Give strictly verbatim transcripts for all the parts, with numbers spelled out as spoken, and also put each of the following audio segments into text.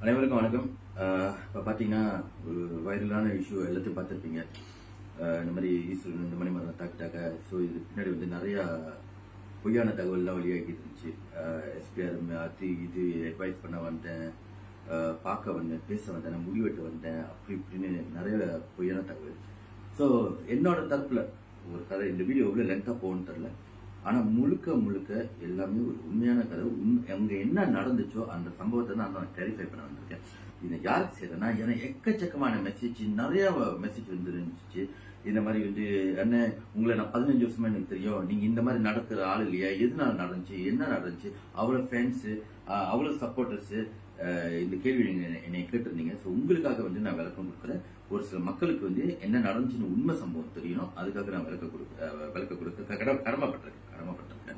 அனைவருக்கும் வணக்கம். இப்போ பார்த்தீங்கன்னா ஒரு வைரலான இஷ்யூ எல்லாத்தையும் பார்த்துருப்பீங்க. இந்த மாதிரி ஈஸ்வரன் இந்த மாதிரி மரம் தாக்கிட்டாக்க. ஸோ இது பின்னாடி வந்து நிறையா பொய்யான தகவல்லாம் வெளியாகிட்டு இருந்துச்சு. எஸ்பிஆர் அது இது அட்வைஸ் பண்ண வந்தேன், பார்க்க வந்தேன், பேச வந்தேன், நான் முடிவெட்டு வந்தேன், அப்படி இப்படின்னு நிறைய பொய்யான தகவல். ஸோ என்னோட தரப்புல ஒரு கதை, இந்த வீடியோ எவ்வளோ லென்த்தாக போகணும்னு தெரில, ஆனால் முழுக்க முழுக்க எல்லாமே ஒரு உண்மையான கதை. உண் அங்கே என்ன நடந்துச்சோ அந்த சம்பவத்தை தான் நான் கிளாரிஃபை பண்ண வந்திருக்கேன். இதை யாருக்கு செய்யறேன்னா, ஏன்னா எக்கச்சக்கமான மெசேஜ், நிறைய மெசேஜ் வந்து இருந்துச்சு. இந்த மாதிரி வந்து என்ன, உங்களை நான் பதினஞ்சு வருஷமா எனக்கு தெரியும், நீங்க இந்த மாதிரி நடக்கிற ஆள் இல்லையா, எதனால நடந்துச்சு, என்ன நடந்துச்சு, அவ்வளோ ஃபேன்ஸு, அவ்வளோ சப்போர்ட்டர்ஸு இந்த கேள்வி நீங்க என்னை கேட்டிருந்தீங்க. ஸோ உங்களுக்காக வந்து நான் விளக்கம் கொடுக்குறேன். ஒரு சில மக்களுக்கு வந்து என்ன நடந்துச்சுன்னு உண்மை சம்பவம் தெரியணும், அதுக்காக நான் விளக்க கொடுக்க விளக்க கொடுக்க கடமைப்பட்டிருக்கேன் கடமைப்பட்டிருக்கேன்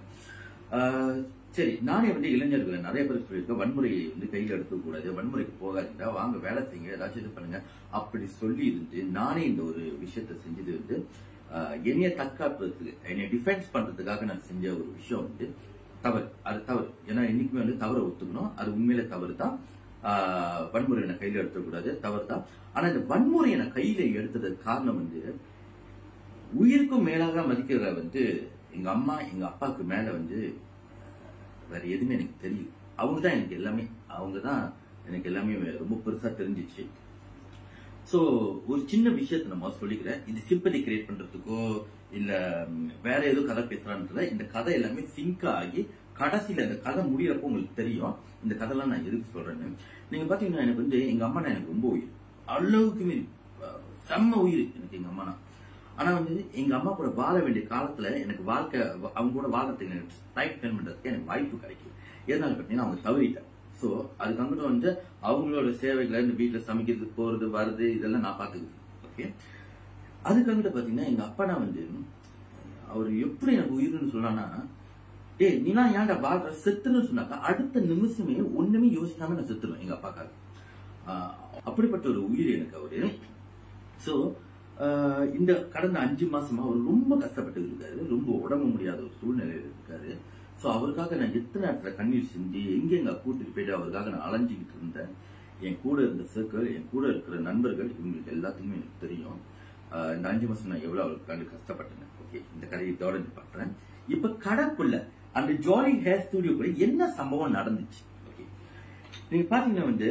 சரி, நானே வந்து இளைஞர்களை நிறைய பேர் சொல்லியிருக்கேன், வன்முறையை வந்து கையில் எடுக்கக்கூடாது, வன்முறைக்கு போகாதீங்க, வாங்க வேலை செய்யுங்க, ஏதாச்சும் இது பண்ணுங்க அப்படி சொல்லி இருந்து நானே இந்த ஒரு விஷயத்த செஞ்சது வந்து என்னைய தற்காப்புறதுக்கு, என்னை டிஃபென்ஸ் பண்றதுக்காக நான் செஞ்ச ஒரு விஷயம் வந்து தவறு. அது தவறு. ஏன்னா இன்னைக்குமே வந்து தவறை ஒத்துக்கணும். அது உண்மையில தவறு தான். வன்முறை நான் கையில எடுத்துக்கூடாது, தவறு தான். ஆனா இந்த வன்முறையை நான் கையில எடுத்ததுக்கு காரணம் வந்து, உயிருக்கும் மேலாக மதிக்கிற வந்து எங்க அம்மா எங்க அப்பாவுக்கு மேல வந்து வேற எதுவுமே எனக்கு தெரியல. அவங்க தான் எனக்கு எல்லாமே, அவங்க தான் எனக்கு எல்லாமே ரொம்ப பெருசா தெரிஞ்சிச்சு. சோ ஒரு சின்ன விஷயத்த நம்ம சொல்லிக்கிறேன். இது சிம்பதி கிரியேட் பண்றதுக்கோ இல்ல வேற ஏதோ கதை பேசுறான்றத, இந்த கதை எல்லாமே சிங்க் ஆகி கடைசியில இந்த கதை முடியறப்போ உங்களுக்கு தெரியும் இந்த கதைலாம் நான் எதுக்கு சொல்றேன்னு. நீங்க பாத்தீங்கன்னா, எனக்கு வந்து எங்க அம்மா எனக்கு ரொம்ப உயிர், அளவுக்குமே செம்ம உயிர் எனக்கு எங்க அம்மா. ஆனா வந்து எங்க அம்மா கூட வாழ வேண்டிய காலத்துல எனக்கு வாழ்க்கை, அவங்க கூட வாழ்றதுக்கு டைம் ஸ்பெண்ட் பண்றதுக்கு எனக்கு வாய்ப்பு கிடைக்கும். எதனால பாத்தீங்கன்னா, அவங்க தவறிட்டேன். சோ அதுக்கு வந்து அவங்களோட சேவைகளை இந்த வீட்டுல சமைக்கிறது, போறது, வருது, இதெல்லாம் நான் பாத்துக்கிட்டேன். ஓகே, அதுக்காக பாத்தீங்கன்னா எங்க அப்பா வந்து அவர் எப்படி எனக்கு உயிர்னு சொன்னான்னா, ஏ நீனா ஏன்டா வாழ்ற செத்துன்னு சொன்னாக்கா அடுத்த நிமிஷமே ஒண்ணுமே யோசிக்காம நான் செத்துருவேன் எங்க அப்பாக்காக. அப்படிப்பட்ட ஒரு உயிர் எனக்கு அவரு. சோ இந்த கடந்த அஞ்சு மாசமா அவர் ரொம்ப கஷ்டப்பட்டு இருக்காரு, ரொம்ப உடம்பு முடியாத ஒரு சூழ்நிலையில இருக்காரு. சோ அவருக்காக நான் எத்தனை நேரத்துல கண்ணீர் சிந்தி எங்கெங்க கூட்டிட்டு போயிட்டு அவருக்காக நான் அலைஞ்சிக்கிட்டு இருந்தேன். என் கூட இருந்த சர்க்கிள், என் கூட இருக்கிற நண்பர்கள், இவங்களுக்கு எல்லாத்துக்குமே எனக்கு தெரியும் இந்த அஞ்சு மாசம் நான் எவ்வளவு அவருக்காக கஷ்டப்பட்டேன். ஓகே, இந்த கதையை தொடர்ந்து பண்றேன். இப்ப கடைக்குள்ள அந்த ஜாலி ஹேர் ஸ்டுடியோக்குள்ள என்ன சம்பவம் நடந்துச்சு? ஓகே, நீங்க பாத்தீங்கன்னா வந்து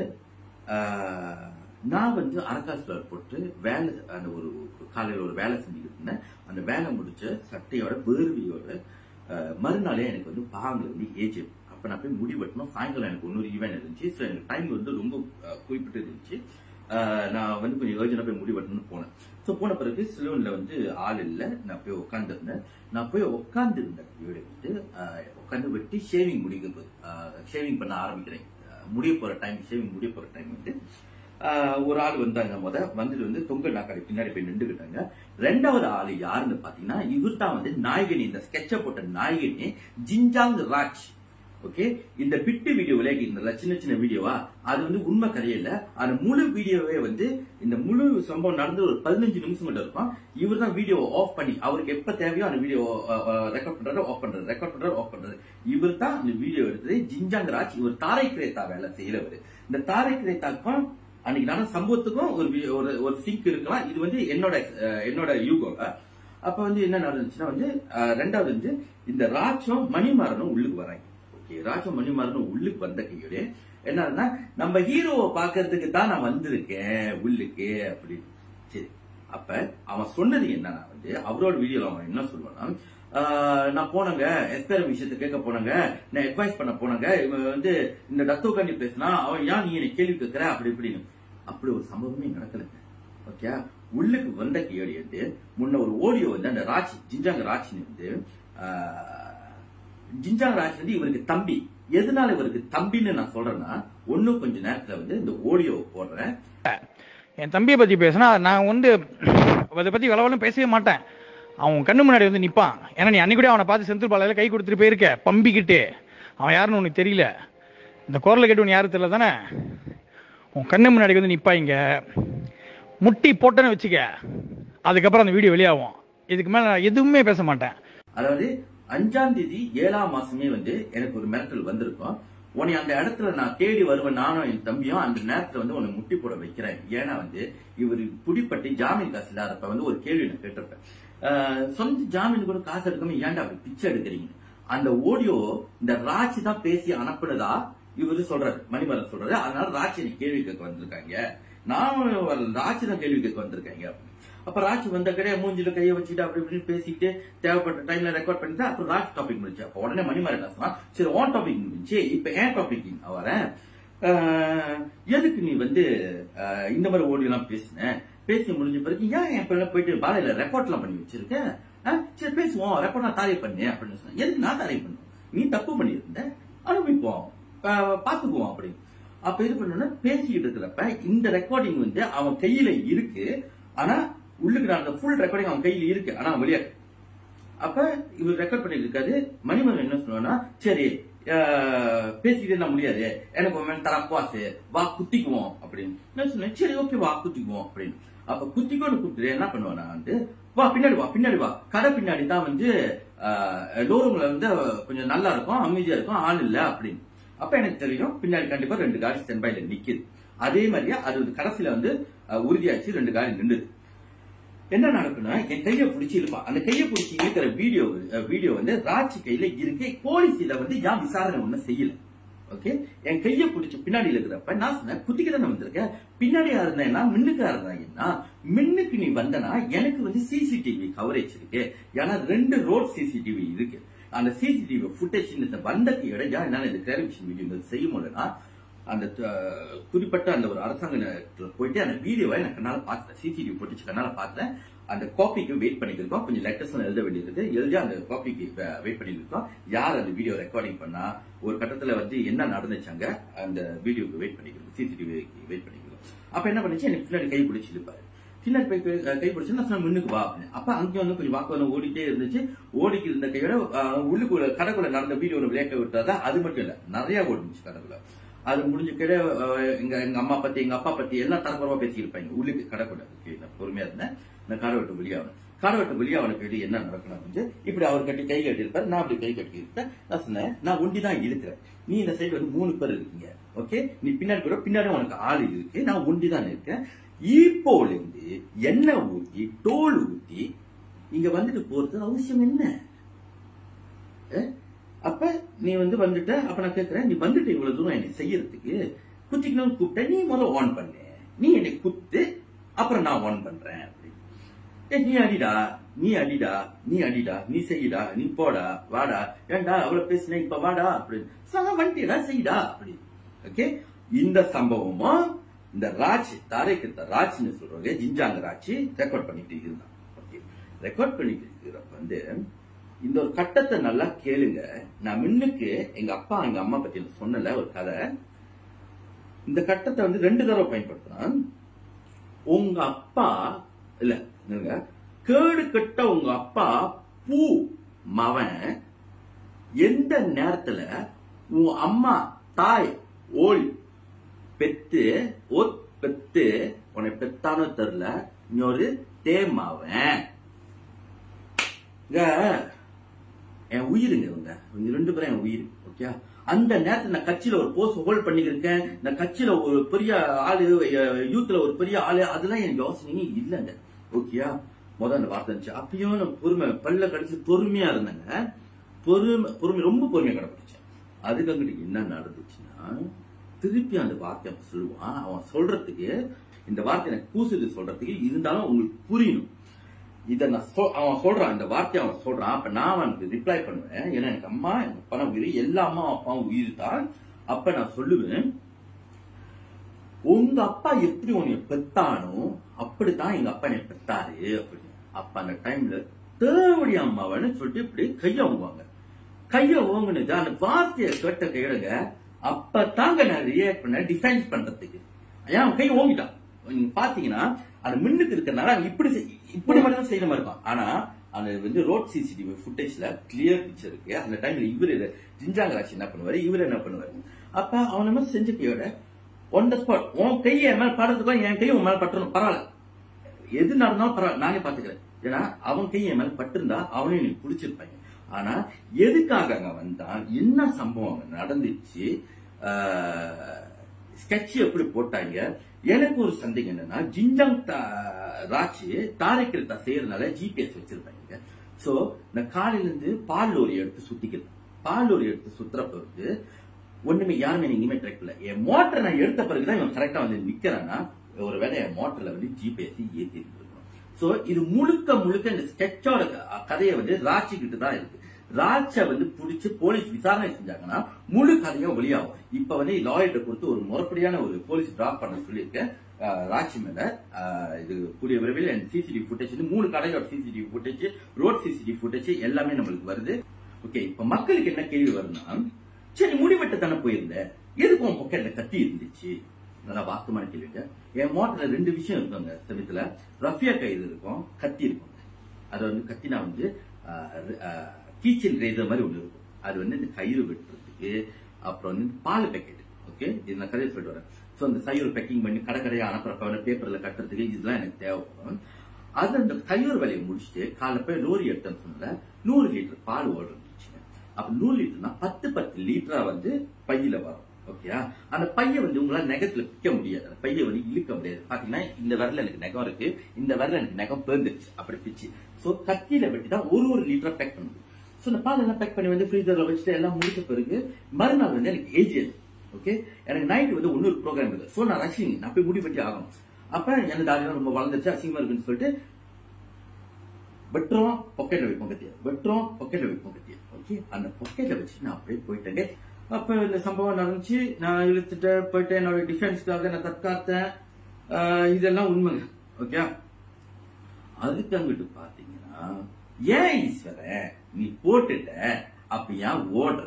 நான் வந்து அரக்காசுல போட்டு வேலை, அந்த ஒரு காலையில ஒரு வேலை செஞ்சுக்கிட்டு இருந்தேன். அந்த வேலை முடிச்ச சட்டையோட வேர்வையோட மறுநாளே எனக்கு வந்து பாகங்கள் வந்து ஏஜ். அப்ப நான் போய் முடி வெட்டணும். சாயங்காலம் எனக்கு இன்னொரு ஈவென்ட் இருந்துச்சு. ஸோ எனக்கு டைம் வந்து ரொம்ப குறிப்பிட்டு இருந்துச்சு. நான் வந்து கொஞ்சம் ஏர்ஜென்டா போய் முடி வெட்டணும்னு போனேன். ஸோ போன பிறகு சிலோன்ல வந்து ஆள் இல்லை, நான் போய் உட்காந்துருந்தேன். நான் போய் உட்காந்து இருந்தேன் வந்து உட்காந்து வெட்டி ஷேவிங் முடிக்கிறது, ஷேவிங் பண்ண ஆரம்பிக்கிறேன். முடிய போற டைம், ஷேவிங் முடிய போற டைம் வந்து ஒரு ஆள் வந்தாங்க. முத வந்துட்டு வந்து தொங்க நாக்காடி பின்னாடி போய் நின்றுகிட்டாங்க. ரெண்டாவது ஆளு யாருன்னு பாத்தீங்கன்னா, இவர் தான் வந்து நாயகனி, இந்த ஸ்கெட்ச போட்ட நாயகனி ஜிஞ்சாங் ராஜ். ஓகே, இந்த பிட்டு வீடியோ விளையாடி இருந்தல சின்ன சின்ன வீடியோவா, அது வந்து உண்மை கதையில. அந்த முழு வீடியோவே வந்து இந்த முழு சம்பவம் நடந்து ஒரு பதினஞ்சு நிமிஷம் மட்டும் இருக்கும். இவர் தான் வீடியோ ஆஃப் பண்ணி, அவருக்கு எப்ப தேவையோ அந்த வீடியோ ரெக்கார்ட் பண்றாரு, ஆஃப் பண்றாரு, ரெக்கார்ட் பண்றாரு, ஆஃப் பண்றாரு. இவர் தான் இந்த வீடியோ எடுத்தது ஜிஞ்சாங் ராஜ். இவர் தாரை கிரேத்தா வேலை செய்யறவர். இந்த தாரை கிரேத்தாக்கும் அன்னைக்கு நடந்த சம்பவத்துக்கும் ஒரு ஒரு சிங்க் இருக்கலாம். இது வந்து என்னோட என்னோட யூகம். அப்ப வந்து என்ன நடந்துச்சுன்னா வந்து, ரெண்டாவது வந்து இந்த ராஜம் மணிமாறனும் உள்ளுக்கு வராங்க. ஓகே, ராஜம் மணிமாறனும் உள்ளுக்கு வந்த கையோட என்னன்னா, நம்ம ஹீரோவை பாக்குறதுக்கு தான் நான் வந்திருக்கேன் உள்ளுக்கு அப்படின்னு. சரி, அப்ப அவன் சொன்னது என்னன்னா வந்து, அவரோட வீடியோல அவன் என்ன சொல்லுவான்னா, நான் போனங்க எஸ்பிஆர் விஷயத்தை கேட்க போனங்க, நான் அட்வைஸ் பண்ண போனங்க, இவன் வந்து இந்த தத்துவ கண்டி பேசினா அவன் ஏன் நீ என்னை கேள்வி கேட்கிற அப்படி இப்படின்னு. அப்படி ஒரு சம்பவமே நடக்கலைங்க. ஓகே, உள்ளுக்கு வந்த கையோடி வந்து முன்ன ஒரு ஓடியோ வந்து அந்த ராஜ், ஜிஞ்சாங் ராஜ் வந்து, ஜிஞ்சாங் ராஜ் வந்து இவருக்கு தம்பி. எதனால இவருக்கு தம்பின்னு நான் சொல்றேன்னா, ஒன்னும் கொஞ்ச நேரத்துல வந்து இந்த ஓடியோ போடுறேன். என் தம்பியை பத்தி பேசினா நான் வந்து அதை பத்தி வளவலும் பேசவே மாட்டேன். அவன் கண்ணு முன்னாடி வந்து நிப்பான். ஏன்னா நீ அன்னைக்கு கூட அவனை பார்த்து செந்தில் பாலையில கை கொடுத்துட்டு போயிருக்க பம்பிக்கிட்டு. அவன் யாருன்னு உனக்கு தெரியல, இந்த குரலை கேட்டு உனக்கு யாரும் தெரியல தானே. உன் கண்ணு முன்னாடி வந்து நிப்பா, இங்க முட்டி போட்டேன்னு வச்சுக்க, அதுக்கப்புறம் அந்த வீடியோ வெளியாகும். இதுக்கு மேல நான் எதுவுமே பேச மாட்டேன். அதாவது அஞ்சாம் தேதி ஏழாம் மாசமே வந்து எனக்கு ஒரு மிரட்டல் வந்திருக்கும். உன்னை அந்த இடத்துல நான் தேடி வருவேன், நானும் என் தம்பியும் அந்த நேரத்துல வந்து உன்னை முட்டி போட வைக்கிறேன். ஏன்னா வந்து இவர் புடிப்பட்டு ஜாமீன் காசு இல்லாதப்ப வந்து ஒரு கேள்வி நான் கேட்டிருப்பேன், சொந்த ஜாமீன் கூட காசு எடுக்காம ஏன்டா அப்படி பிச்சை எடுக்கிறீங்க? அந்த ஆடியோ இந்த ராட்சி தான் பேசி அனுப்புனதா இவரு சொல்றாரு, மணிமரன் சொல்றாரு. அதனால ராட்சி கேள்வி கேட்க வந்திருக்காங்க, நான் ராட்சி தான் கேள்வி கேட்க வந்திருக்காங்க. அப்ப ராட்சி வந்த கிடையாது மூஞ்சில கையை வச்சுட்டு அப்படி இப்படின்னு பேசிட்டு தேவைப்பட்ட டைம்ல ரெக்கார்ட் பண்ணிட்டு அப்புறம் ராட்சி டாபிக் முடிச்சு. அப்ப உடனே மணிமரன் என்ன சொன்னா, சரி ஓன் டாபிக் முடிஞ்சு இப்ப ஏன் டாபிக் வரேன், எதுக்கு நீ வந்து இந்த மாதிரி ஓடி எல்லாம் பேசின, பேசி முடிஞ்ச பிறகு ஏன் என் பிள்ளை போயிட்டு பாலையில ரெக்கார்ட் எல்லாம் பண்ணி வச்சிருக்கேன், சரி பேசுவோம் ரெக்கார்ட் நான் தாரை பண்ணு அப்படின்னு சொன்னேன். எதுக்கு நான் தாரை பண்ணும், நீ தப்பு பண்ணியிருந்த அனுப்பிப்போம் பாத்துக்குவோம் அப்படின்னு. அப்ப இது பண்ணோம்னா பேசிக்கிட்டு இருக்கிறப்ப இந்த ரெக்கார்டிங் வந்து அவன் கையில இருக்கு, ஆனா உள்ளுக்கு அந்த ஃபுல் ரெக்கார்டிங் அவன் கையில இருக்கு, ஆனா விளையாடு. அப்ப இவர் ரெக்கார்ட் பண்ணிட்டு இருக்காரு. மணிமரன் என்ன சொன்னா, சரி பேசிக்கிட்டே நான் முடியாது, எனக்கு தரப்பாசு வா குத்திக்குவோம் அப்படின்னு என்ன சொன்னேன். சரி ஓகே வா குத்திக்குவோம் அப்படின்னு. அப்ப குத்திக்கோன்னு கூப்பிட்டு என்ன பண்ணுவானா வந்து, வா பின்னாடி வா பின்னாடி வா, கடை பின்னாடி தான் வந்து டோரூம்ல வந்து கொஞ்சம் நல்லா இருக்கும், அமைதியா இருக்கும், ஆள் இல்ல அப்படின்னு. அப்ப எனக்கு தெரியும் பின்னாடி கண்டிப்பா ரெண்டு காடி ஸ்டாண்ட் பைல நிக்குது. அதே மாதிரியா அது கடைசியில வந்து உறுதியாச்சு, ரெண்டு காடி நின்றுது. என்ன நடக்குன்னா என் கையை பிடிச்சி இருப்பான், அந்த கையை பிடிச்சி இருக்கிற வீடியோ வீடியோ வந்து ராட்சி கையில இருக்கு. போலீஸ் இதை வந்து ஏன் விசாரணை ஒண்ணும் செய்யல. ஓகே, என் கையை பிடிச்சி பின்னாடி இருக்கிறப்ப நான் சொன்னேன், குத்திக்கு தானே வந்திருக்கேன், பின்னாடியா இருந்தேன்னா மின்னுக்கா இருந்தாங்கன்னா, மின்னுக்கு நீ வந்தனா எனக்கு வந்து சிசிடிவி கவரேஜ் இருக்கு, ஏன்னா ரெண்டு ரோட் சிசிடிவி இருக்கு. அந்த சிசிடிவி ஃபுட்டேஜ் வந்தக்கு இடையா என்னால இந்த கிளாரிபிகேஷன் வீடியோ செய்ய முடியலன்னா அந்த குறிப்பிட்ட அந்த ஒரு அரசாங்க போயிட்டு அந்த வீடியோவை எனக்கு கண்ணால பார்த்தேன், சிசிடிவி ஃபுட்டேஜ் கண்ணால பார்த்தேன். அந்த காப்பிக்கு வெயிட் பண்ணிருக்கோம், கொஞ்சம் லெட்டர்ஸ் எழுத வேண்டியது, எழுதி அந்த காப்பிக்கு வெயிட் பண்ணிருக்கோம். யார் அந்த வீடியோ ரெக்கார்டிங் பண்ணா, ஒரு கட்டத்துல வந்து என்ன நடந்துச்சாங்க அந்த வீடியோக்கு வெயிட் பண்ணிக்கிறோம், சிசிடிவி வெயிட் பண்ணிக்கிறோம். அப்ப என்ன பண்ணிச்சு, எனக்கு பின்னாடி கை பிடிச்சி இருப்பாரு, பின்னாடி கை பிடிச்சு நான் சொன்ன முன்னுக்கு வா அப்படின்னு. அப்ப அங்கே வந்து கொஞ்சம் வாக்குவாதம் ஓடிட்டே இருந்துச்சு. ஓடிக்கு இருந்த கையோட உள்ளுக்குள்ள கடைக்குள்ள நடந்த வீடியோ விளையாக்க விட்டாதான் அது மட்டும் இல்ல, நிறைய ஓடிச்சு கடைக்குள்ள. அது முடிஞ்ச கிட்ட எங்க எங்க அம்மா பத்தி எங்க அப்பா பத்தி எல்லாம் தரக்குறவா பேசியிருப்பாங்க உள்ளுக்கு கடைக்குள்ள. நான் பொறுமையா இருந்தேன், நான் கடை விட்டு வெளியாகணும். கடை விட்டு வெளியாகன கேட்டு என்ன நடக்கணும் வந்து இப்படி அவர் கட்டி கை கட்டி இருப்பாரு, நான் அப்படி கை கட்டி இருப்பேன். நான் சொன்னேன், நான் ஒண்டிதான் இருக்கிறேன், நீ இந்த சைடு வந்து மூணு பேர் இருக்கீங்க, ஓகே, நீ பின்னாடி கூட பின்னாடி உனக்கு ஆள் இருக்கு, நான் ஒண்டிதான் இருக்கேன். இப்போல இருந்து எண்ணெய் ஊத்தி டோல் ஊத்தி இங்க வந்துட்டு போறது அவசியம் என்ன? அப்ப நீ வந்து வந்துட்ட. அப்ப நான் கேட்கிறேன், நீ வந்துட்டு இவ்வளவு தூரம் என்னை செய்யறதுக்கு குத்திக்கணும்னு கூப்பிட்ட, நீ முதல்ல ஆன் பண்ணு, நீ என்னை குத்து அப்புறம் நான் ஆன் பண்றேன் அப்படின்னு. நீ அடிடா நீ அடிடா நீ அடிடா நீ செய்யடா நீ போடா வாடா, ஏண்டா அவ்வளவு பேசின இப்ப வாடா அப்படின்னு வண்டிடா செய்யடா அப்படின்னு. ஓகே, இந்த சம்பவமும் இந்த ராட்சி தாரைக்கு ராட்சின்னு சொல்றாங்க, ஜிஞ்சாங்க ராட்சி ரெக்கார்ட் பண்ணிட்டு இருந்தான். ஓகே, ரெக்கார்ட் பண்ணிட்டு இருக்கிறப்ப வந்து இந்த ஒரு கட்டத்தை நல்லா கேளுங்க. நான் முன்னுக்கு எங்க அப்பா எங்க அம்மா பத்தி சொன்னல ஒரு கதை, இந்த கட்டத்தை வந்து ரெண்டு தடவை பயன்படுத்தினான். உங்க அப்பா இல்ல கேடு கட்ட உங்க அப்பா பூ மவன் எந்த நேரத்துல உன் அம்மா தாய் ஓல் பெத்து ஓத் பெத்து உன்னை பெத்தானோ தெரியல, இன்னொரு தேமாவன் என் உயிருங்க, இவங்க ரெண்டு பேரும் என் உயிர். ஓகே, அந்த நேரத்துல நான் கட்சியில ஒரு போஸ்ட் ஹோல்ட் பண்ணிருக்கேன், நான் கட்சியில ஒரு பெரிய ஆளு, யூத்ல ஒரு பெரிய ஆளு, அதெல்லாம் எனக்கு யோசனையே இல்லைங்க. ஓகேயா, முதல் அந்த வார்த்தை இருந்துச்சு. அப்பயும் நான் பொறுமை பல்ல கடிச்சு பொறுமையா இருந்தேங்க, பொறுமை பொறுமை ரொம்ப பொறுமையா கடைபிடிச்சேன். அதுக்கு அங்கிட்டு என்ன நடந்துச்சுன்னா, திருப்பி அந்த வார்த்தை அவன் சொல்லுவான். அவன் சொல்றதுக்கு இந்த வார்த்தை எனக்கு கூசுது சொல்றதுக்கு, இருந்தாலும் உங்களுக்கு புரியணும். இத நான் அவன் சொல்றான், இந்த வார்த்தையை அவன் சொல்றான். அப்ப நான் அவனுக்கு ரிப்ளை பண்ணுவேன், ஏன்னா எனக்கு அம்மா எங்க அப்பா உயிர், எல்லா அம்மா அப்பாவும் உயிர் தான். அப்ப நான் சொல்லுவேன், உங்க அப்பா எப்படி உன்னை பெத்தானோ அப்படித்தான் எங்க அப்பா என்னை பெத்தாரு அப்படின்னு. அப்ப அந்த டைம்ல தேவடி அம்மாவன்னு சொல்லிட்டு இப்படி கைய ஓங்குவாங்க. கைய ஓங்குனது அந்த வார்த்தையை கேட்ட கையிடுங்க. அப்பதாங்க நான் ரியாக்ட் பண்ண டிஃபென்ஸ் பண்றதுக்கு. ஏன் கை ஓங்கிட்டான் நீங்க பாத்தீங்கன்னா, அந்த மின்னுக்கு இருக்கிறனால இப்படி இப்படி மட்டும் செய்யற மாதிரி இருக்கும். ஆனா அந்த வந்து ரோட் சிசிடிவி ஃபுட்டேஜ்ல கிளியர் பிக்சர் இருக்கு. அந்த டைம்ல இவரு ஜிஞ்சாங்கராட்சி என்ன பண்ணுவாரு, இவரு என்ன பண்ணுவாரு. அப்ப அவன மாதிரி செஞ்ச கையோட ஒன் த ஸ்பாட் உன் கையை என் மேல படுறதுக்கு என் கையை உன் மேல பட்டுறணும், பரவாயில்ல, எது நடந்தாலும் பரவாயில்ல, நானே பாத்துக்கிறேன். ஏன்னா அவன் கையை என் மேல பட்டிருந்தா அவனையும் நீ பிடிச்சிருப்பாங்க. ஆனா எதுக்காக அங்க வந்தான், என்ன சம்பவம் அங்க நடந்துச்சு, ஸ்கெட்ச் எப்படி போட்டாங்க. எனக்கு ஒரு சந்தேகம் என்னன்னா, ஜிஞ்சாங் ராட்சி தாரைக்கிட்ட செய்யறதுனால ஜிபிஎஸ் வச்சிருப்பாங்க. சோ நான் காலையில இருந்து பால் லோரி எடுத்து சுத்திக்கிறேன். பால் லோரி எடுத்து சுத்துறப்ப வந்து ஒண்ணுமே யாருமே எங்கேயுமே ட்ராக் இல்ல. என் மோட்டரை நான் எடுத்த பிறகுதான் இவன் கரெக்டா வந்து நிக்கிறான்னா, ஒரு வேலை என் மோட்டர்ல வந்து ஜிபிஎஸ் ஏத்தி இருக்கணும். சோ இது முழுக்க முழுக்க இந்த ஸ்கெட்சோட கதையை வந்து ராட்சி கிட்ட தான் இருக்கு. ராட்ச வந்து புடிச்சு போலீஸ் விசாரணை செஞ்சாங்கன்னா முழு கதையும் வெளியாகும். இப்ப வந்து லாயர்கிட்ட கொடுத்து ஒரு முறைப்படியான ஒரு போலீஸ் டிராப் பண்ண சொல்லியிருக்கேன் ராட்சி மேல. இது கூடிய விரைவில் சிசிடிவி ஃபுட்டேஜ், மூணு கடையோட CCTV footage, road CCTV footage எல்லாமே நம்மளுக்கு வருது. ஓகே, இப்ப மக்களுக்கு என்ன கேள்வி வரும்னா, சரி முடிவெட்ட தானே போயிருந்த, எதுக்கு உன் பாக்கெட்ல கத்தி இருந்துச்சு? நல்லா வாஸ்தமான கேள்விங்க. என் மோட்டர்ல ரெண்டு விஷயம் இருக்குங்க. சமயத்துல ரஃபியா கயிறு இருக்கும், கத்தி இருக்கும். அது வந்து கத்தினா வந்து கீச்சன் ரேசர் மாதிரி ஒண்ணு இருக்கும். அது வந்து இந்த கயிறு வெட்டுறதுக்கு, அப்புறம் வந்து பால் பேக்கெட். ஓகே, இது நான் கதையை சொல்லிட்டு வரேன். சோ அந்த கயிறு பேக்கிங் பண்ணி கடை கடையா அனுப்புறப்ப பேப்பர்ல கட்டுறதுக்கு இதெல்லாம் எனக்கு தேவைப்படும். அது அந்த கயிறு வேலையை முடிச்சுட்டு காலைல போய் லோரி எடுத்தேன்னு சொன்ன நூறு லிட்டர் பால் ஓடுறது. அப்ப நூறு லிட்டர்னா பத்து பத்து லிட்டரா வந்து பையில வரும். ஓகேயா, அந்த பைய வந்து உங்களால நெகத்துல பிக்க முடியாது, அந்த பைய வந்து இழுக்க முடியாது. பாத்தீங்கன்னா இந்த விரல எனக்கு நெகம் இருக்கு, இந்த விரல எனக்கு நெகம் பேர்ந்துருச்சு, அப்படி பிச்சு. சோ கத்தியில வெட்டிதான் ஒரு ஒரு லிட்டரா பேக் பண்ண முடியும். சோ இந்த பால் எல்லாம் பேக் பண்ணி வந்து ஃப்ரீசர்ல வச்சுட்டு எல்லாம் முடிச்ச பிறகு மறுநாள் வந்து எனக்கு ஏஜியது. ஓகே, எனக்கு நைட் வந்து இன்னொரு ப்ரோக்ராம் இருக்கு. சோ நான் ரஷிங், நான் போய் முடி வெட்டி ஆகணும். அப்ப எனக்கு தாடிலாம் ரொம்ப வளர்ந்துச்சு, அசிங்கமா இருக்குன்னு சொல்லிட்டு வெட்டுறோம், பாக்கெட்ல வைப்போம் கத்தியா, வெட்டுறோம், பாக்கெட்ல வைப்போம் கத்தியா. ஓகே, அந்த பாக்கெட்ல வச்சு நான் அப்படியே போயிட்டேன். அப்ப இந்த சம்பவம் நடந்துச்சு, நான் இழுத்துட்டு போயிட்டு என்னோட டிஃபென்ஸ்க்காக நான் தற்காத்தேன். இதெல்லாம் உண்மைங்க. ஓகே, அதுக்கு அங்கிட்டு பாத்தீங்கன்னா, ஏன் ஈஸ்வரன் நீ போட்டுட்ட அப்ப ஏன் ஓடுற?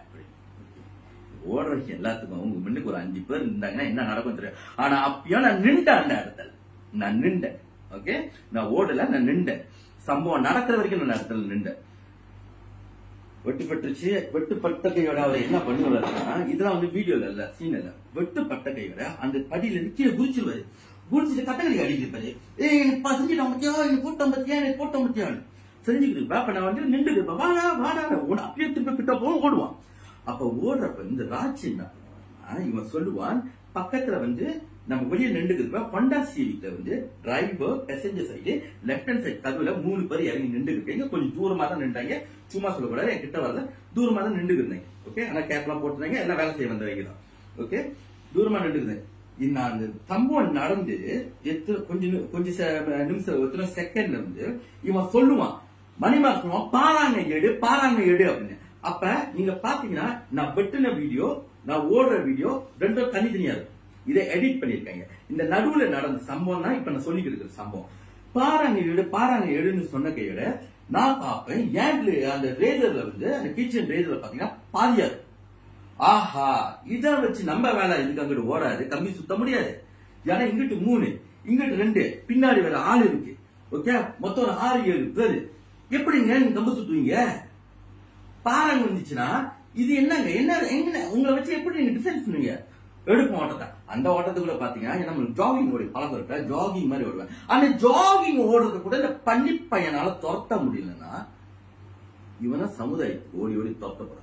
ஓடுற எல்லாத்துக்கும் உங்க முன்னுக்கு ஒரு அஞ்சு பேர் இருந்தாங்கன்னா என்ன நடக்கும் தெரியும். ஆனா அப்பயும் நான் நின்றேன், அந்த இடத்துல நான் நின்றேன். ஓகே, நான் ஓடல, நான் நின்றேன். சம்பவம் நடக்கிற வரைக்கும் நான் இடத்துல நின்றேன். வெட்டுப்பட்டுச்சு. வெட்டுப்பட்ட கையோட அவர் என்ன பண்ணுவாருன்னா, இதெல்லாம் வந்து வீடியோல இல்ல, சீன் இல்ல, வெட்டுப்பட்ட கையோட அந்த படியில கீழே குதிச்சிருவாரு. குதிச்சுட்டு கட்டக்கடி அடிக்கிறாரு. ஏய் எனக்கு செஞ்சுட்டான் பத்தியா, எனக்கு போட்டோம் பத்தியா, எனக்கு போட்டோம் பத்தியான்னு செஞ்சுக்கிட்டு அப்ப நான் வந்து நின்று இருப்பேன். வாடா வாடா அப்படியே திருப்பி கிட்ட போக ஓடுவான். அப்ப ஓடுறப்ப இந்த ராட்சி என்ன இவன் சொல்லுவான், பக்கத்துல வந்து நம்ம வெளியே நின்றுக்கிறப்ப ஹோண்டா சிவிக்ல வந்து driver, passenger side, left hand side கதவுல மூணு பேர் இறங்கி நின்றுக்கிட்டீங்க. கொஞ்சம் தூரமா தான் நின்றாங்க, சும்மா சொல்லக்கூடாது, என் கிட்ட வரல, தூரமா தான் நின்றுக்கிறேன். ஓகே, ஆனா கேப் எல்லாம் போட்டுருந்தாங்க, எல்லாம் வேலை செய்ய வந்தவங்க தான். ஓகே, தூரமா நின்றுக்கிறேன். நான் அந்த சம்பவம் நடந்து எத்தனை கொஞ்சம் கொஞ்சம் நிமிஷம் எத்தனை செகண்ட்ல இருந்து இவன் சொல்லுவான், மணிமா சொல்லுவான், பாறாங்க எடு பாறாங்க எடு அப்படின்னு. அப்ப நீங்க பாத்தீங்கன்னா நான் வெட்டின வீடியோ, நான் ஓடுற வீடியோ ரெண்டும் தனித்தனியா இருக்கும். இதை எடிட் பண்ணிருக்காங்க. இந்த நடுவுல நடந்த சம்பவம் தான் இப்ப நான் சொல்லிக்கிட்டு இருக்கிற சம்பவம். பாறாங்க எடு பாறாங்க எடுன்னு சொன்ன கையோட நான் பார்ப்பேன், ஏன் அந்த ரேசர்ல வந்து அந்த கிச்சன் ரேசர்ல பாத்தீங்கன்னா பாதியா இருக்கும். ஆஹா, இத வச்சு நம்ம வேலை இதுக்கு அங்கிட்டு ஓடாது, கம்மி சுத்த முடியாது. ஏன்னா இங்கிட்டு மூணு, இங்கிட்டு ரெண்டு, பின்னாடி வேற ஆள் இருக்கு. ஓகே, மொத்தம் ஒரு ஆறு ஏழு பேரு. எப்படிங்க நீங்க கம்பு சுத்துவீங்க? பாறாங்க வந்துச்சுன்னா இது என்னங்க என்ன எங்க உங்களை வச்சு எப்படி நீங்க டிஃபென்ஸ் பண்ணுவீங்க? எடுப்போம் ஓட்டத்தை. அந்த ஓட்டத்துக்குள்ள பாத்தீங்கன்னா நம்ம ஜாகிங் ஓடி பழக்கம் இருக்க, ஜாகிங் மாதிரி ஓடுவேன். அந்த ஜாகிங் ஓடுறது கூட இந்த பள்ளி பையனால துரத்த முடியலன்னா இவனா சமுதாயத்துக்கு ஓடி ஓடி துரத்தப்படுறாங்க.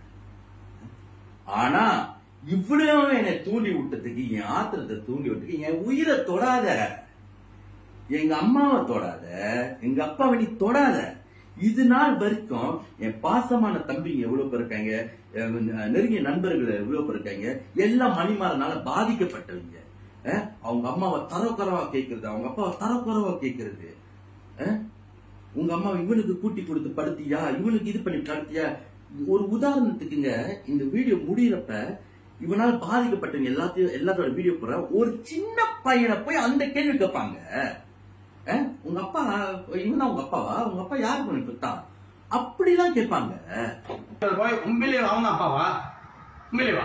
ஆனா இவ்வளவு என்னை தூண்டி விட்டதுக்கு, என் ஆத்திரத்தை தூண்டி விட்டதுக்கு, என் உயிரை தொடாத, எங்க அம்மாவை தொடாத, எங்க அப்பாவை நீ தொடாத. இது நாள் வரைக்கும் என் பாசமான தம்பிங்க எவ்வளவு பேர் இருக்காங்க, நெருங்கிய நண்பர்கள் எவ்வளவு பேர் இருக்காங்க, எல்லாம் மணிமாறனால பாதிக்கப்பட்டவங்க. அவங்க அம்மாவை தரக்குறவா கேட்கறது, அவங்க அப்பாவை தரக்குறவா கேட்கறது. உங்க அம்மா இவனுக்கு கூட்டி கொடுத்து படுத்தியா, இவனுக்கு இது பண்ணி படுத்தியா. ஒரு உதாரணத்துக்குங்க, இந்த வீடியோ முடியறப்ப இவனால பாதிக்கப்பட்டவங்க எல்லாத்தையும் எல்லாத்தோட வீடியோ போற ஒரு சின்ன பையனை போய் அந்த கேள்வி கேட்பாங்க. உங்க அப்பா இவன் உங்க அப்பாவா, உங்க அப்பா யாரு பண்ணி கொடுத்தான் அப்படிலாம் கேட்பாங்க. உண்மையிலே அவங்க அப்பாவா, உண்மையிலேவா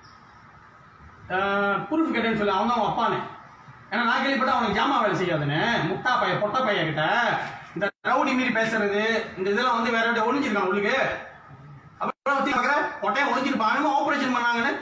ப்ரூஃப் கேட்டேன்னு சொல்லி அவங்க அவங்க அப்பானே. ஏன்னா நான் கேள்விப்பட்ட அவனுக்கு ஜாமா வேலை செய்யாதுன்னு, முட்டா பைய பொட்ட பைய கிட்ட இந்த ரவுடி மீறி பேசுறது, இந்த இதெல்லாம் வந்து வேற விட ஒளிஞ்சிருக்கான் உங்களுக்கு. அப்புறம் கொட்டையை ஒளிஞ்சிருப்பாங்க, ஆபரேஷன் பண்ணாங்கன்னு.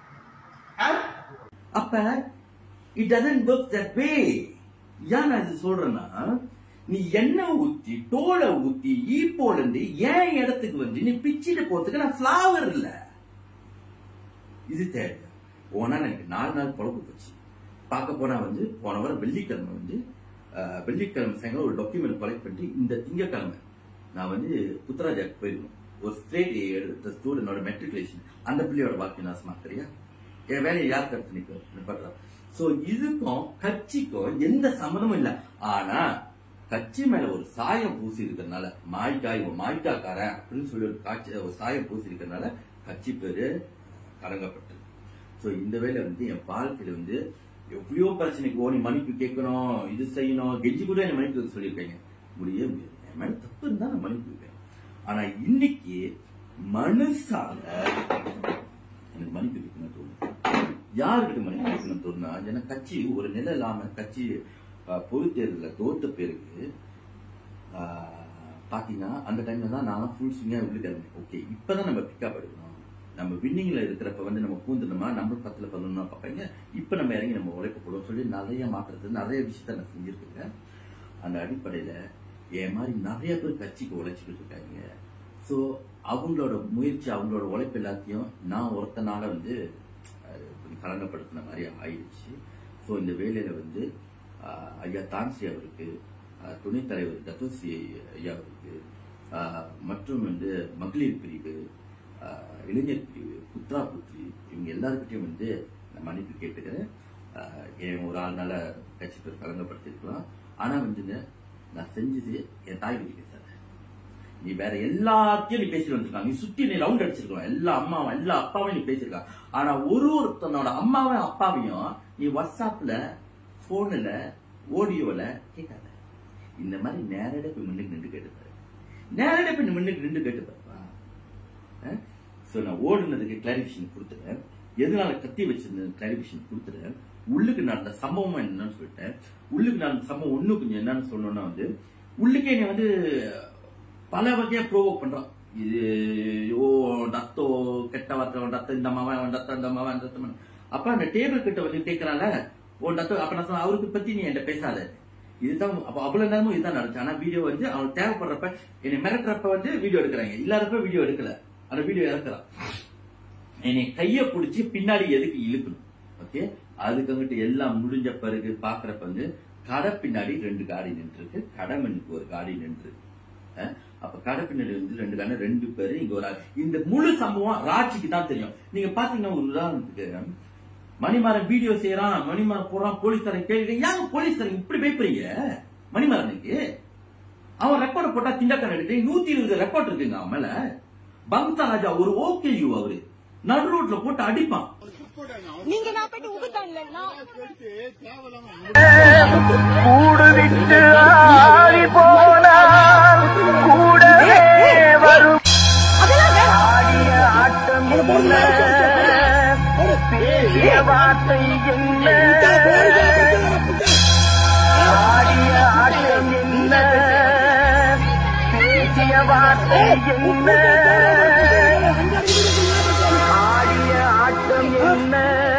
அப்ப it doesn't work that way. ஏன் நான் இது சொல்றேன்னா, நீ எண்ணெய் ஊத்தி தோலை ஊத்தி ஈப்போல இருந்து ஏன் இடத்துக்கு வந்து நீ பிச்சுட்டு போறதுக்கு நான் பிளவர் இல்ல. இது தேவை. போனா எனக்கு நாலு நாள் பொழப்பு போச்சு. பார்க்க போனா வந்து போன வாரம் வெள்ளிக்கிழமை வந்து வெள்ளிக்கிழமை சாயங்காலம் ஒரு டாக்குமெண்ட் கலெக்ட் பண்ணி இந்த திங்கக்கிழமை நான் வந்து புத்தராஜாக்கு போயிருந்தோம். ஒரு ஸ்டேட் எடுத்த ஸ்டூடெண்டோட மெட்ரிகுலேஷன், அந்த பிள்ளையோட வாழ்க்கை நாசமா தெரியா என் வேலையை யார் கருத்து நிற்பா. சோ இதுக்கும் கட்சிக்கும் எந்த சம்மந்தமும் இல்லை. ஆனா கட்சி மேல ஒரு சாயம் பூசி இருக்கிறதுனால மாய்க்கா இவன் மாய்க்காக்காரன் அப்படின்னு சொல்லி ஒரு காட்சி ஒரு சாயம் பூசி இருக்கிறதுனால கட்சி பேரு கலங்கப்பட்டது. சோ இந்த வேலை வந்து என் வாழ்க்கையில வந்து எவ்வளோ பிரச்சனைக்கு ஓ நீ மன்னிப்பு கேட்கணும், இது செய்யணும், கெஞ்சி கூட என்ன மன்னிப்பு சொல்லியிருக்கேங்க. முடிய முடியாது. என் மேல தப்பு இருந்தா நான் மன்னிப்பு கேட்பேன். ஆனா இன்னைக்கு மனுஷால எனக்கு மன்னிப்பு கேட்கணும் தோணும். யாருக்கு மன்னிப்பு கேட்கணும் தோணுனா, ஏன்னா கட்சி ஒரு நிலை இல்லாம கட்சி பொது தேர்தலில் தோத்த பேருக்கு பாத்தீங்கன்னா அந்த டைம்ல தான் நான் ஃபுல் ஸ்விங்கா உள்ளுக்கு இருந்தேன். ஓகே இப்பதான் நம்ம பிக்கப் எடுக்கணும். நம்ம வின்னிங்ல இருக்கிறப்ப வந்து நம்ம பூந்துனோமா நம்ம பத்துல பதினொன்னா பார்ப்பாங்க. இப்ப நம்ம இறங்கி நம்ம உழைப்பு போடுவோம் சொல்லி நிறைய மாற்றுறது நிறைய விஷயத்த நான் செஞ்சிருக்கேன். அந்த அடிப்படையில என் மாதிரி நிறைய பேர் கட்சிக்கு உழைச்சிட்டு இருக்காங்க. சோ அவங்களோட முயற்சி அவங்களோட உழைப்பு எல்லாத்தையும் நான் ஒருத்தனால வந்து கலங்கப்படுத்தின மாதிரி ஆயிடுச்சு. சோ இந்த வேலையில வந்து ஐயா தான்சி அவருக்கு, துணைத் தலைவர் தத்துஸ்ரீ ஐயா அவருக்கு, மற்றும் வந்து மகளிர் பிரிவு, இளைஞர் பிரிவு, புத்ரா புத்ரி இவங்க எல்லாருக்கிட்டையும் வந்து நான் மன்னிப்பு கேட்டுக்கிறேன். என் ஒரு ஆள்னால கட்சி பேர் கலங்கப்படுத்திருக்கலாம். ஆனா வந்து நான் செஞ்சது என் தாய் வீட்டுக்கு சார். நீ வேற எல்லாத்தையும் நீ பேசிட்டு வந்திருக்காங்க. நீ சுத்தி நீ ரவுண்ட் அடிச்சிருக்கலாம். எல்லா அம்மாவும் எல்லா அப்பாவையும் நீ பேசிருக்காங்க. ஆனா ஒரு ஒருத்தனோட அம்மாவையும் அப்பாவையும் நீ வாட்ஸ்அப்ல போன்ல ஆடியோல கேட்காத. இந்த மாதிரி நேரடியா போய் முன்னுக்கு நின்று கேட்டுப்பாரு. நேரடியா போய் முன்னுக்கு நின்று கேட்டுப்பாருப்பா. சோ நான் ஓடுனதுக்கு கிளாரிபிகேஷன் கொடுத்துட்டேன். எதனால கத்தி வச்சிருந்த கிளாரிபிகேஷன் கொடுத்துட்டேன். உள்ளுக்கு நடந்த சம்பவம் என்னன்னு சொல்லிட்டேன். உள்ளுக்கு நடந்த சம்பவம் ஒண்ணு கொஞ்சம் என்னன்னு சொல்லணும்னா வந்து உள்ளுக்கே நீ வந்து பல வகையா ப்ரோவோக் பண்றான். இது ஓ டத்தோ கெட்ட வார்த்தை டத்த இந்த மாவன் டத்த இந்த மாவன் டத்த. அப்ப அந்த டேபிள் கிட்ட வந்து கேட்கறான்ல ஓ டத்தோ. அப்ப நான் சொன்ன அவருக்கு பத்தி நீ என்கிட்ட பேசாத. இதுதான் அப்ப அவ்வளவு நேரமும் இதுதான் நடந்துச்சு. ஆனா வீடியோ வந்து அவனுக்கு தேவைப்படுறப்ப என்னை மிரட்டுறப்ப வந்து வீடியோ எடுக்கிறாங்க. இல்லாதப்ப வீடியோ எடுக்கல. அந்த வீடியோ இறக்குறான். என்னை கைய பிடிச்சி பின்னாடி எதுக்கு இழுக்கணும். ஓகே அதுக்கு அங்கிட்டு எல்லாம் முடிஞ்ச பிறகு பாக்குறப்ப வந்து கடை பின்னாடி ரெண்டு காடி நின்று இருக்கு. கடை மண்ணுக்கு ஒரு காடி நின்று. அப்ப கடை பின்னாடி வந்து ரெண்டு காடி ரெண்டு பேரு இங்க ஒரு இந்த முழு சம்பவம் ராட்சிக்கு தான் தெரியும். நீங்க பாத்தீங்கன்னா ஒரு உதாரணத்துக்கு மணிமாறன் வீடியோ செய்யறான், மணிமாறன் போறான், போலீஸ்காரன் கேள்வி ஏன் போலீஸ்காரன் இப்படி பயப்படுறீங்க மணிமாறனுக்கு? அவன் ரெக்கார்ட் போட்டா திண்டக்கன் எடுத்து நூத்தி இருபது ரெக்கார்ட் இருக்குங்க அவன் மேல. பம்சா ராஜா ஒரு ஓகே யூ அவரு நடு ரோட்ல போட்டு அடிப்பான். நீங்க நான் போயிட்டு உகுத்தான்ல கூடு விட்டு ஆடி போனால் கூடவே வரும் ஆடிய ஆட்டம் என்ன பேசிய வார்த்தை என்ன ஆடிய ஆட்டம் என்ன பேசிய வார்த்தை என்ன ஆடிய ஆட்டம் என்ன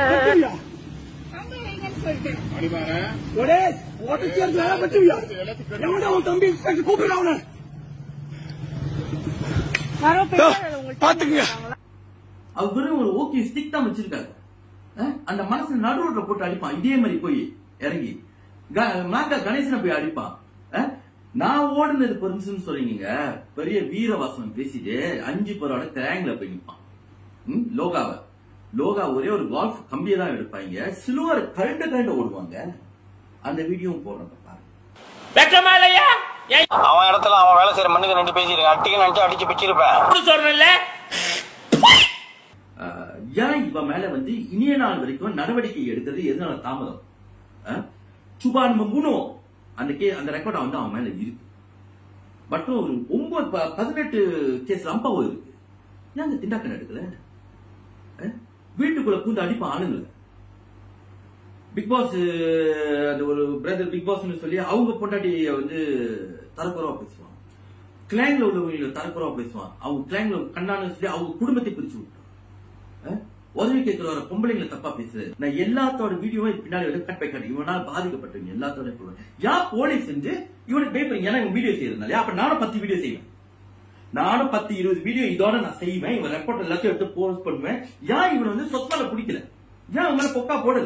அவரு ஒரு ஓகே ஸ்டிக் தான் வச்சிருக்காரு. அந்த மனசு நடுரோட்ல போட்டு அடிப்பான். இதே மாதிரி போய் இறங்கி மாக்கா கணேசனை போய் அடிப்பான். நான் ஓடுனது பெருசுன்னு சொல்றீங்க. பெரிய வீரவாசனம் பேசிட்டு அஞ்சு பேரோட கிராங்ல போய் நிற்பான். லோகாவை லோகா ஒரே ஒரு கால்ஃப் கம்பியை தான் எடுப்பாங்க. சிலுவர் கழுண்ட கழுண்ட ஓடுவாங்க. அந்த வீடியோவும் போடுறப்ப அவன் இடத்துல அவன் வேலை செய்யற மண்ணுக்கு ரெண்டு பேசிருக்க அட்டிக்கு நினைச்சு அடிச்சு பிச்சிருப்பேன் சொல்றேன்ல. ஏன் இவன் மேல வந்து இனிய நாள் வரைக்கும் நடவடிக்கை எடுக்கிறது எதனால தாமதம்? சுபான் மூணு அந்த கே அந்த ரெக்கார்ட் வந்து அவன் மேல இருக்கு. பட் ஒரு ஒன்பது பதினெட்டு கேஸ்ல அம்பாவும் இருக்கு. ஏன் திண்டாக்கன் எடுக்கல? வீட்டுக்குள்ள பூந்து அடிப்பான் ஆளுங்களை. பிக் பாஸ் அந்த ஒரு பிரதர் பிக் பாஸ் சொல்லி அவங்க பொண்டாட்டிய வந்து தரக்குறவா பேசுவான். கிளாங்ல உள்ளவங்க தரக்குறவா பேசுவான். அவங்க கிளாங்ல கண்ணான்னு சொல்லி அவங்க குடும்பத்தை பிரிச்சு விட்டான். உதவி கேட்கிற வர பொம்பளைங்களை தப்பா பேசுறது. நான் எல்லாத்தோட வீடியோவும் பின்னாடி வந்து கட் பை கட் இவனால் பாதிக்கப்பட்டவங்க எல்லாத்தோட யா போலீஸ் செஞ்சு இவனுக்கு பயப்படுறீங்க. ஏன்னா இவன் வீடியோ செய்யறதுனால அப்ப நானும் பத்து வீடியோ செய்வேன். நானும் பத்து இருபது வீடியோ இதோட நான் செய்வேன். இவன் ரெக்கார்ட் எல்லாத்தையும் எடுத்து போஸ்ட் பண்ணுவேன். ஏன் இவன் வந்து சொத்மால பிடிக்கல? ஏன் அவன் மேல பொக்கா போடல?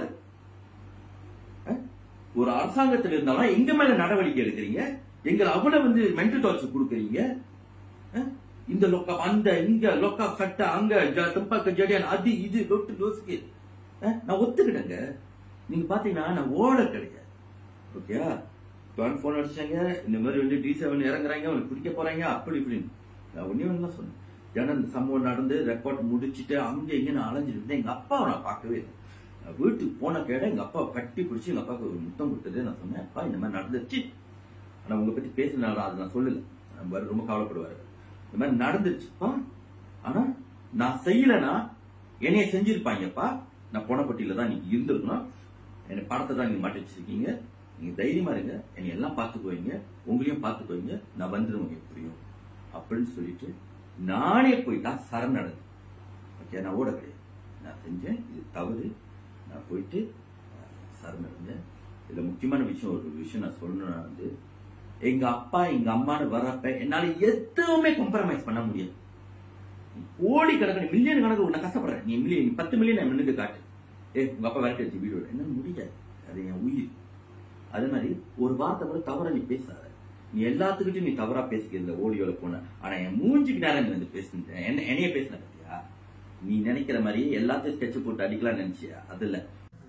ஒரு அரசாங்கத்தில் இருந்தாலும் எங்க மேல நடவடிக்கை எடுக்கிறீங்க? எங்களை அவனை வந்து மென்டல் டார்ச்சர் கொடுக்குறீங்க. இந்த லொக்கா அந்த இங்க லொக்கா கட்ட அங்க துப்பாக்க ஜடியான் அது இது லொட்டு லோசுக்கு நான் ஒத்துக்கிட்டேங்க. நீங்க பாத்தீங்கன்னா நான் ஓட கிடையாது. ஓகே, போன் அடிச்சாங்க, இந்த மாதிரி வந்து டி செவன் இறங்குறாங்க, அவனுக்கு பிடிக்க போறாங்க, அப்படி இப்படின்னு நான் ஒன்னே ஒண்ணு தான் சொன்னேன். ஏன்னா இந்த சம்பவம் நடந்து ரெக்கார்ட் முடிச்சுட்டு அங்க இங்க நான் அலைஞ்சிட்டு இருந்தேன். எங்க அப்பாவை நான் பார்க்கவே இல்லை. வீட்டுக்கு போன கேட எங்க அப்பாவை கட்டி பிடிச்சி எங்க அப்பாவுக்கு ஒரு முத்தம் கொடுத்தது. நான் சொன்னேன், அப்பா இந்த மாதிரி நடந்துருச்சு. ஆனா உங்களை பத்தி பேசினாலும் அதை நான் சொல்லல. ரொம்ப கவலைப்படுவாரு. இந்த மாதிரி நடந்துருச்சுப்பா, ஆனா நான் செய்யலன்னா என்னைய செஞ்சிருப்பாங்கப்பா. நான் பொனப்பட்டியில தான் நீங்க இருந்திருக்கணும். என் படத்தை தான் நீங்க மாட்டி வச்சிருக்கீங்க. நீங்க தைரியமா இருங்க, என்னை எல்லாம் பாத்துக்குவீங்க, உங்களையும் பாத்துக்குவீங்க, நான் வந்துருவேங்க எப்படியும் அப்படின்னு சொல்லிட்டு நானே போயிட்டா சரணடைஞ்சேன். ஓகே, நான் ஓட கிடையாது. நான் செஞ்சேன், இது தவறு. நான் போயிட்டு சரணடைஞ்சேன். இதுல முக்கியமான விஷயம், ஒரு விஷயம் நான் சொல்லணும்னா வந்து எங்க அப்பா எங்க அம்மான்னு வர்றப்ப என்னால எதுவுமே கம்ப்ரமைஸ் பண்ண முடியாது. கோடி கணக்கு மில்லியன் கணக்கு உன்னை கஷ்டப்படுறேன். நீ மில்லியன் பத்து மில்லியன் நான் மின்னுக்கு காட்டு. ஏ உங்க அப்பா விரட்டி வச்சு வீடு என்ன முடியாது. அது என் உயிர். அதே மாதிரி ஒரு வார்த்தை கூட தவறா நீ பேசாத. நீ எல்லாத்துக்கிட்டும் நீ தவறா பேசிக்கிறதுல ஓடியோல போன. ஆனா என் மூஞ்சுக்கு நேரம் வந்து பேசுனேன். என்ன என்னைய பேசின பத்தியா? நீ நினைக்கிற மாதிரி எல்லாத்தையும் ஸ்கெட்ச் போட்டு அடிக்கலாம் நினைச்சியா? அது இல்ல.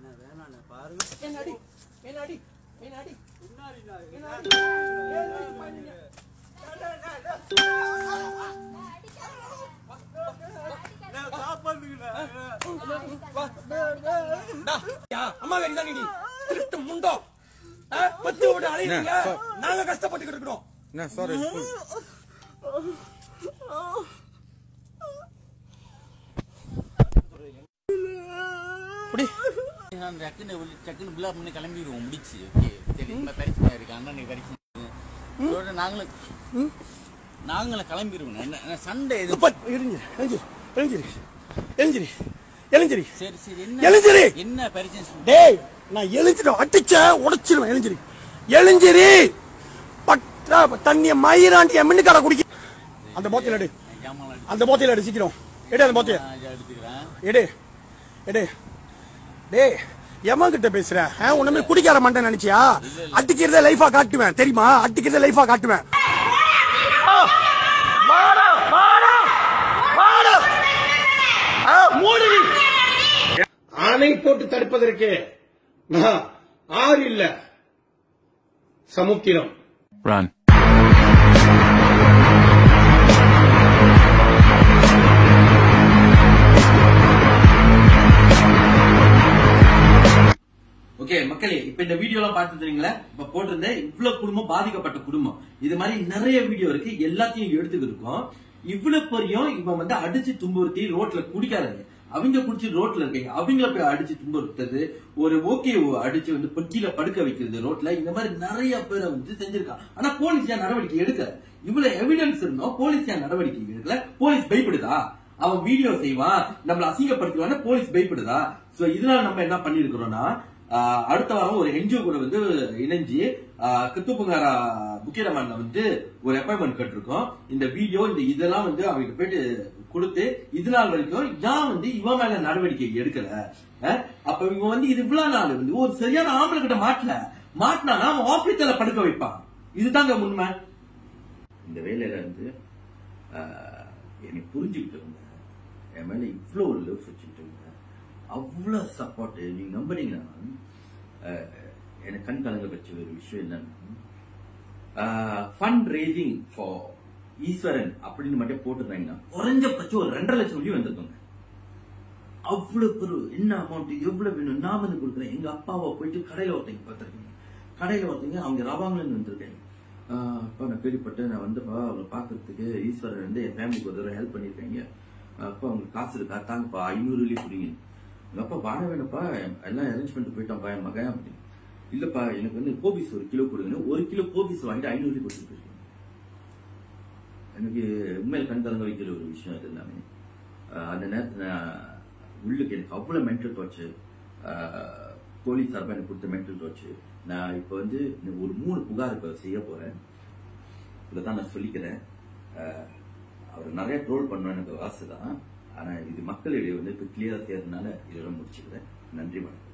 அம்மா வேண்டாம் நீ திருட்டு முண்டோ பத்தி விட்டு அழைக்கிறீங்க. நாங்க கஷ்டப்பட்டு இருக்கிறோம். கிளம்பிடுவோம் முடிச்சு. பிரச்சனை இருக்கு அண்ணனுக்கு பிரச்சனை. நாங்களும் நாங்களும் கிளம்பிடுவோம். சண்டை எழுஞ்சிரி சரி சரி எழுஞ்சிரி என்ன பிரச்சனை? டேய் நான் எழுஞ்சிடும் அடிச்ச உடைச்சிருவேன். எழுஞ்சிரி எழுஞ்சிரி பட்டா தண்ணிய மயிராண்டி மின்னு கடை குடிக்க. அந்த போத்தையில் எடு, அந்த போத்தையில் எடு சீக்கிரம் எடு. அந்த போத்தைய எடு எடு. டேய் எவன் கிட்ட பேசுற? உன்ன குடிக்கார மாட்டேன் நினைச்சியா? அடிக்கிறத லைஃபா காட்டுவேன் தெரியுமா? அடிக்கிறத லைஃபா காட்டுவேன். ஆணை போட்டு தடுப்பதற்கு நான் ஆறு இல்ல சமுத்திரம். ஓகே மக்களே, இப்ப இந்த வீடியோ எல்லாம் பாத்துறீங்களா? இப்ப போட்டிருந்த இவ்வளவு குடும்பம் பாதிக்கப்பட்ட குடும்பம், இது மாதிரி நிறைய வீடியோ இருக்கு. எல்லாத்தையும் எடுத்துக்கிருக்கோம். இவ்வளவு பெரியும் இவன் வந்து அடிச்சு துன்புறுத்தி ரோட்ல குடிக்காதங்க, அவங்க குடிச்சு ரோட்ல இருக்கீங்க, அவங்கள போய் அடிச்சு துன்புறுத்தது, ஒரு ஓகே அடிச்சு வந்து பொட்டியில படுக்க வைக்கிறது ரோட்ல, இந்த மாதிரி நிறைய பேரை வந்து செஞ்சிருக்கான். ஆனா போலீஸ் ஏன் நடவடிக்கை எடுக்கல? இவ்வளவு எவிடன்ஸ் இருந்தோம், போலீஸ் ஏன் நடவடிக்கை எடுக்கல? போலீஸ் பயப்படுதா? அவன் வீடியோ செய்வான், நம்மள அசிங்கப்படுத்துவான போலீஸ் பயப்படுதா? சோ இதனால நம்ம என்ன பண்ணிருக்கிறோம்னா, அடுத்த வாரம் ஒரு என்ஜிஓ கூட வந்து இணைஞ்சு கித்துப்புங்காரா புக்கிரமன்ல வந்து ஒரு அப்பாயின்மெண்ட் கட்டிருக்கோம். இந்த வீடியோ இந்த இதெல்லாம் வந்து அவங்க போயிட்டு கொடுத்து இது நாள் வரைக்கும் ஏன் வந்து இவன் மேல நடவடிக்கை எடுக்கல? அப்ப இவன் வந்து இது இவ்வளவு நாள் வந்து ஒரு சரியான ஆம்பளை கிட்ட மாட்டல மாட்டினா அவன் ஆபீஸ்ல படுக்க வைப்பான். இதுதாங்க உண்மை. இந்த வேலையில இருந்து என்னை புரிஞ்சுக்கிட்டவங்க, என் மேல இவ்வளவு ஒரு லவ் வச்சுக்கிட்டவங்க, அவ்வளவு சப்போர்ட். நீங்க நம்புனீங்கன்னா எனக்கு கண் கலங்க வச்ச ஒரு விஷயம் என்னன்னா, ஃபண்ட் ரேசிங் ஃபார் ஈஸ்வரன் அப்படின்னு மட்டும் போட்டுருந்தாங்கன்னா குறைஞ்சபட்சம் ஒரு ரெண்டரை லட்சம் வரையும் வந்திருக்காங்க. அவ்வளவு பெரு என்ன அமௌண்ட் எவ்வளவு வேணும் நான் வந்து கொடுக்குறேன். எங்க அப்பாவை போயிட்டு கடையில ஒருத்தங்க பார்த்திருக்கீங்க, கடையில ஒருத்தங்க அவங்க ரவாங்கன்னு வந்திருக்கேன். அப்பா நான் கேள்விப்பட்டேன், நான் வந்துப்பா அவங்க பாக்குறதுக்கு ஈஸ்வரன் வந்து என் ஃபேமிலிக்கு ஒரு தடவை ஹெல்ப் பண்ணிருக்காங்க. அப்பா அவங்களுக்கு காசு இருக்கா தாங்கப்பா, ஐநூறு வெள்ளி புரியுங்க. எங்க அப்பா வாட வேணும்ப்பா, எல்லாம் அரேஞ்ச் பண்ணிட்டு போயிட்டான்ப்பா என் மகன் அப்படின்னு. இல்லப்பா எனக்கு வந்து கோபிஸ் ஒரு கிலோ கொடுங்க, ஒரு கிலோ கோபிஸ் வாங்கிட்டு ஐநூறு வெள்ளி கொடுத்துட்டு போயிருக்கேன். எனக்கு உண்மையில் கண் கலங்க வைக்கிற ஒரு விஷயம் அது எல்லாமே. அந்த நேரத்தில் உள்ளுக்கு எனக்கு அவ்வளவு மென்டல் டார்ச்சர், போலீஸ் சார்பாக எனக்கு கொடுத்த மென்டல் டார்ச்சர். நான் இப்ப வந்து ஒரு மூணு புகார் இப்ப செய்ய போறேன். இதான் நான் சொல்லிக்கிறேன். அவர் நிறைய ட்ரோல் பண்ணணும் எனக்கு ஆசை தான். ஆனா இது மக்களிடையே வந்து இப்போ கிளியரா செய்யறதுனால இதெல்லாம் முடிச்சுக்கிறேன். நன்றி வணக்கம்.